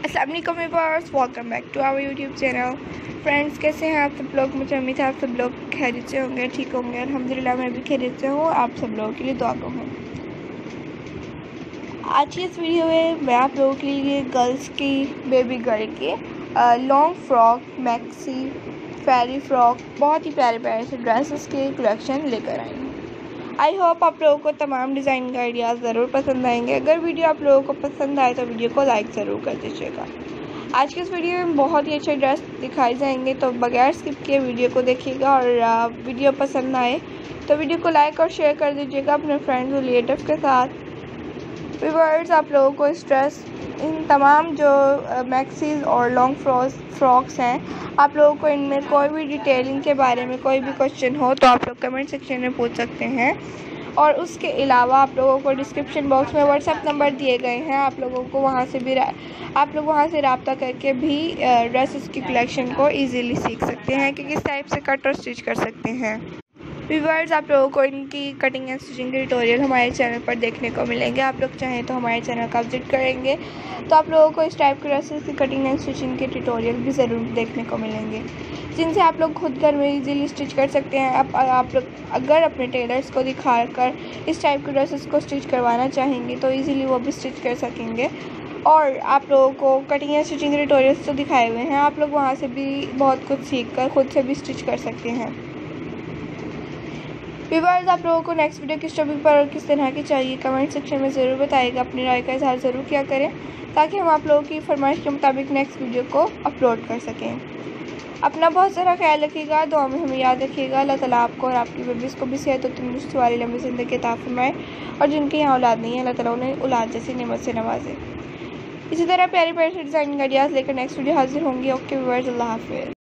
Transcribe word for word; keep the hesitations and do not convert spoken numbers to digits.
अस्सलाम वालेकुम viewers, welcome back to our YouTube channel. Friends, कैसे हैं आप सब लोग? मुझे उम्मीद है आप सब लोग खैरियत से होंगे, ठीक होंगे। अल्हम्दुलिल्लाह मैं भी खैरियत से हूँ। आप सब लोगों के लिए दुआ करूँ। आज की इस वीडियो में मैं आप लोगों के लिए गर्ल्स की, बेबी गर्ल के long frock, maxi, fairy frock, बहुत ही प्यारे प्यारे से ड्रेसेस के कलेक्शन लेकर आई हूँ। आई होप आप लोगों को तमाम डिज़ाइन का आइडियाज़ ज़रूर पसंद आएंगे। अगर वीडियो आप लोगों को पसंद आए तो वीडियो को लाइक ज़रूर कर दीजिएगा। आज के इस वीडियो में बहुत ही अच्छे ड्रेस दिखाए जाएंगे, तो बगैर स्किप किए वीडियो को देखिएगा। और वीडियो पसंद आए तो वीडियो को लाइक और शेयर कर दीजिएगा अपने फ्रेंड्स और रिलेटिव के साथ। व्यूअर्स, आप लोगों को इस ड्रेस, इन तमाम जो मैक्सीज और लॉन्ग फ्रॉक फ्रॉक्स हैं, आप लोगों को इनमें कोई भी डिटेलिंग के बारे में कोई भी क्वेश्चन हो तो आप लोग कमेंट सेक्शन में पूछ सकते हैं। और उसके अलावा आप लोगों को डिस्क्रिप्शन बॉक्स में व्हाट्सएप नंबर दिए गए हैं, आप लोगों को वहां से भी आप लोग वहां से रब्ता करके भी ड्रेसेस की कलेक्शन को इजीली सीख सकते हैं कि किस टाइप से कट और स्टिच कर सकते हैं। व्यूअर्स, आप लोगों को इनकी कटिंग एंड स्टिचिंग के ट्यूटोरियल हमारे चैनल पर देखने को मिलेंगे। आप लोग चाहें तो हमारे चैनल का विजिट करेंगे तो आप लोगों को इस टाइप के ड्रेसेस की कटिंग एंड स्टिचिंग के ट्यूटोरियल भी ज़रूर देखने को मिलेंगे, जिनसे आप लोग खुद घर में इजीली स्टिच कर सकते हैं। आप आप लोग अगर अपने टेलर्स को दिखाकर इस टाइप के ड्रेसेस को स्टिच करवाना चाहेंगे तो ईज़िली वो भी स्टिच कर सकेंगे। और आप लोगों को कटिंग एंड स्टिचिंग के ट्यूटोरियल्स तो दिखाए हुए हैं, आप लोग वहाँ से भी बहुत कुछ सीख कर खुद से भी स्टिच कर सकते हैं। व्यूअर्स, आप लोगों को नेक्स्ट वीडियो किस टॉपिक पर और किस तरह की चाहिए कमेंट सेक्शन में ज़रूर बताइएगा। अपनी राय का इजहार ज़रूर किया करें ताकि हम आप लोगों की फरमाइश के मुताबिक नेक्स्ट वीडियो को अपलोड कर सकें। अपना बहुत सारा ख्याल रखिएगा, दुआ में हमें याद रखिएगा। अल्लाह ताला आपको और आपकी बेबीज़ को भी सेहत और तंदुरुस्ती वाली लंबी ज़िंदगी अता फरमाए, और जिनके यहाँ औलाद नहीं है अल्लाह ताला उन्हें औलाद जैसी नेमत से नवाजे। इसी तरह प्यारे प्यारे डिज़ाइनिंग आइडियाज़ लेकर नेक्स्ट वीडियो हाजिर होंगी। ओके व्यूअर्स, अल्लाह हाफ़िज़।